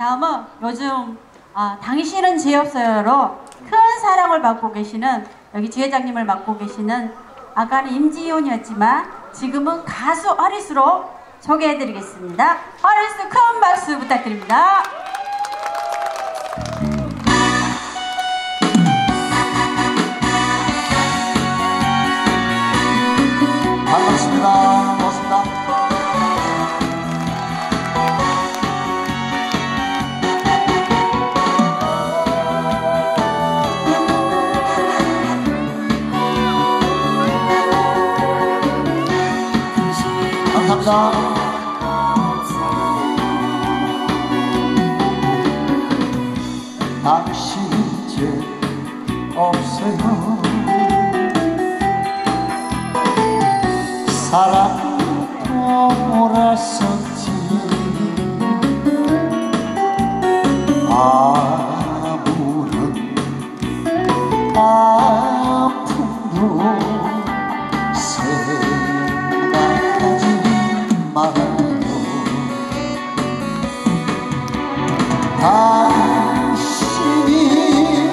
다음은 요즘 당신은 죄 없어요로 큰 사랑을 받고 계시는 여기 지회장님을 맡고 계시는 아까는 임지훈이었지만 지금은 가수 어리스로 소개해드리겠습니다. 어리스 큰 박수 부탁드립니다. 반갑습니다. 반갑습니다. 감사합니다. 당신 이제 없어요. 사랑도 몰았었지. 아무런 아픔도 생각하지 말아요. 당신이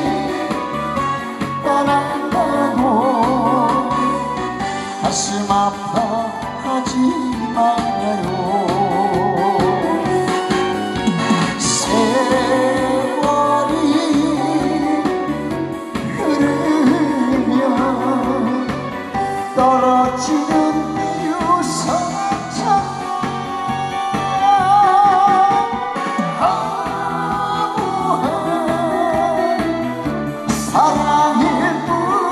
떠난다고 가슴 아파하지 말아요. 세월이 흐르면 떨어지는 유성처럼 허무한 사랑일 뿐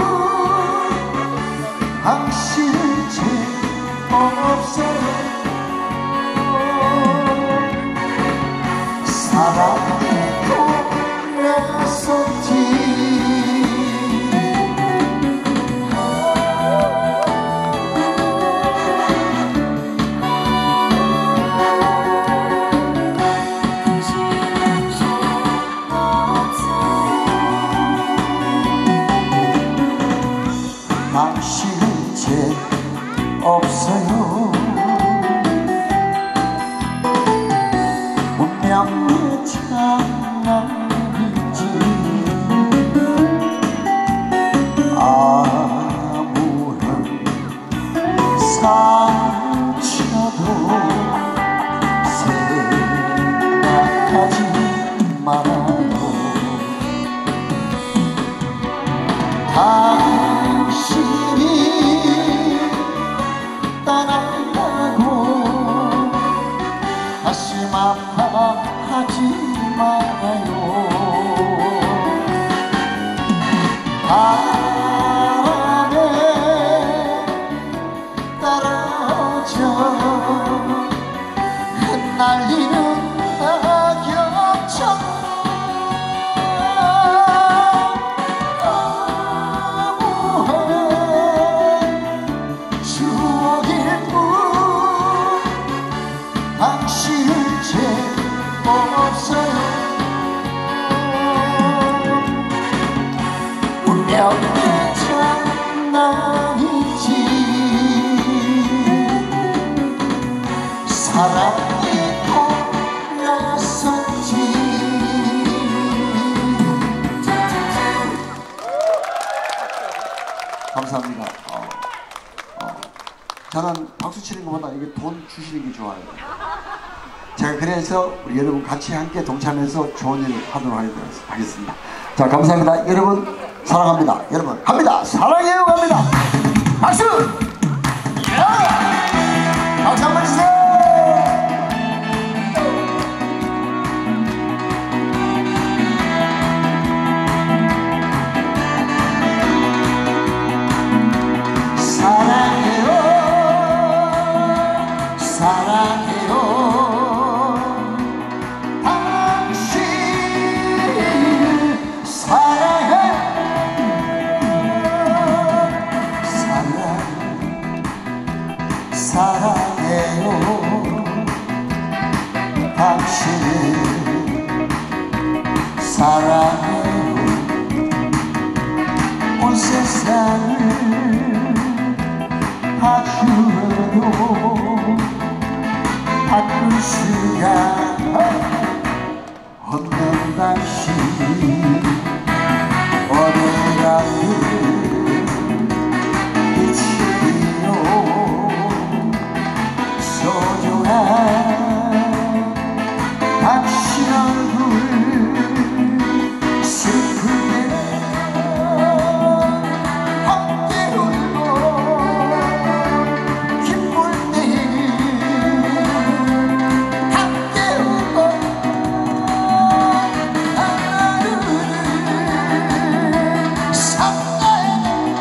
당신은 죄 없어요. 사랑이 돌아섰지. 당신은 죄 없어요. 분명히 장난이지. 아무런 상처도 생각하지 말아요. 당신이 떠난다고 가슴 아파하지 말아요. 바람에 떨어져 흩날리는 낙엽처럼 당신은 죄 없어요. 분명히 장난이지. 사랑이 돌아섰지. 감사합니다. 저는 박수 치는 것보다 이게 돈 주시는 게 좋아요. 제가 그래서 우리 여러분 같이 함께 동참해서 좋은 일 하도록 하겠습니다. 자, 감사합니다. 여러분 사랑합니다. 여러분 갑니다. 사랑해요 갑니다. 박수! 박수 한번 주세요. 사랑해요. 당신 사랑해. 사랑해요. 당신을 사랑해요. 온 세상을 바꾸어도 바꿀 수가 당신 어디 가든 빛이요 소중한 당신 얼굴 슬프게 함께 울고 기쁠 때 함께 웃고 하루를 산다에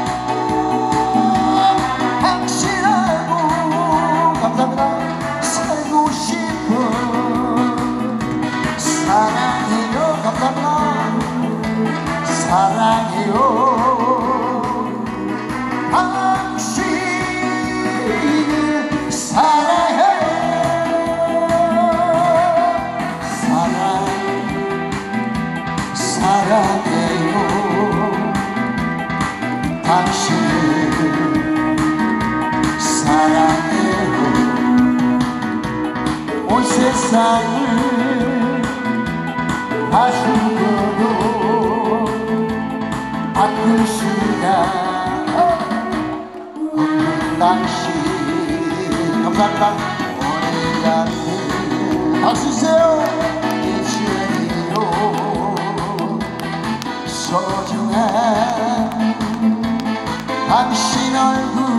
당신하고 감사합니다 살고 싶어 사랑해요 감사합니다 사랑해요 당신을 사랑해요 사랑해요 당신을 사랑해요 온 세상을 다 죽어도 바꿀 수가 없는 당신 감사합니다 오늘 같은 박수 주세요 이제요 소중한 당신 얼굴